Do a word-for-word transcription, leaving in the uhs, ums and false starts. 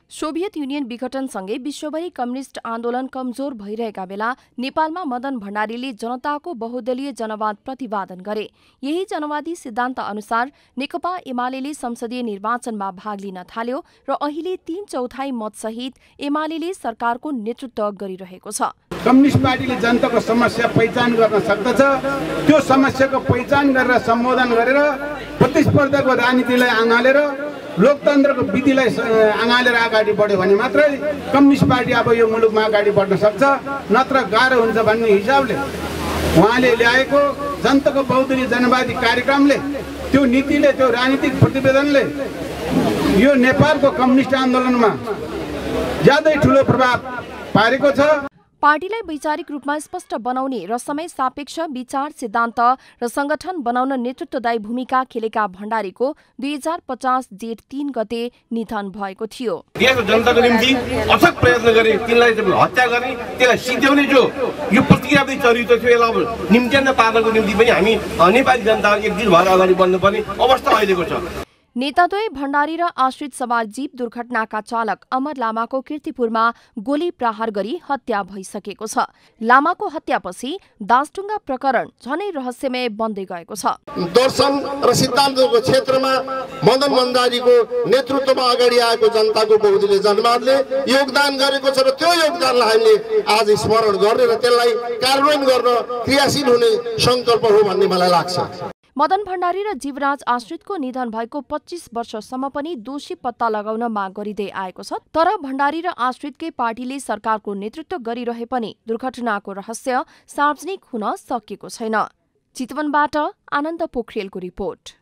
Soviet union विघटनसँगै विश्वभरि communist आन्दोलन कमजोर भइरहेका बेला नेपालमा मदन भण्डारीले जनताको बहुदलीय जनवाद प्रतिपादन गरे। यही जनवादी सिद्धान्त अनुसार नेकपा एमाले संसदीय निर्वाचनमा भाग लिन थाल्यो र अहिले तीन चौथाई मतसहित एमाले सरकारको नेतृत्व गरिरहेको छ। कम्युनिस्ट पार्टीले जनताको समस्या पहिचान गर्न सक्दछ। त्यो समस्याको पहिचान गरेर सम्बोधन गरेर प्रतिस्पर्धाको राजनीतिलाई अँगालेर लोकतन्त्रको विधिलाई अँगालेर अगाडि बढ्यो भने मात्रै कम्युनिस्ट पार्टी अब यो मुलुकमा अगाडि बढ्न सक्छ, नत्र गाह्रो हुन्छ भन्ने हिसाबले उहाँले ल्याएको जनताको बहुदलीय जनवादी कार्यक्रमले, त्यो नीतिले, त्यो राजनीतिक प्रतिवेदनले यो नेपालको कम्युनिस्ट आन्दोलनमा ज्यादै ठुलो प्रभाव पारेको छ। पार्टीलाई वैचारिक रूपमा स्पष्ट बनाउने र समय सापेक्ष विचार सिद्धान्त र संगठन बनाउन नेतृत्वदायी भूमिका खेलेका भण्डारीको दुई हजार पचास जेठ तीन गते निधन भएको थियो। देशको जनताको निम्ति अथक प्रयत्न गरे, तिनलाई हत्या गर्ने, त्यसलाई सिध्याउने जो यो प्रतिक्रियावादी चरित्र थियो, यसलाई निम्त्याउन पार्नको निम्ति पनि हामी नेपाली जनता एकजुट भएर अगाडि बढ्नुपर्ने अवस्था अहिलेको छ। नेताद्वय भण्डारी र आश्रित सवार जीप दुर्घटनाका चालक अमर लामाको कीर्तिपुरमा गोली प्रहार गरी हत्या भइसकेको छ। लामाको हत्यापछि दासढुङ्गा प्रकरण झनै रहस्यमय बन्दै गएको छ। दर्शन र सिद्धान्तको क्षेत्रमा मदन भण्डारीको नेतृत्वमा अगाडि आएको जनताको बहुदलीय जनवादले योगदान गरेको छ र त्यो योगदानलाई हामीले आज स्मरण गर्ने र त्यसलाई कार्यान्वयन गर्न क्रियाशील हुने संकल्प हो भन्ने मलाई लाग्छ। मदन भण्डारी र जीवराज आश्रितको निधन भएको पच्चीस वर्षसम्म पनि दोषी पत्ता लगाउन माग गरिँदै आएको छ। तर भण्डारी र आश्रितकै पार्टीले सरकारको नेतृत्व गरिरहे पनि दुर्घटनाको रहस्य सार्वजनिक हुन सकेको छैन। चितवनबाट आनन्द पोखरेलको रिपोर्ट।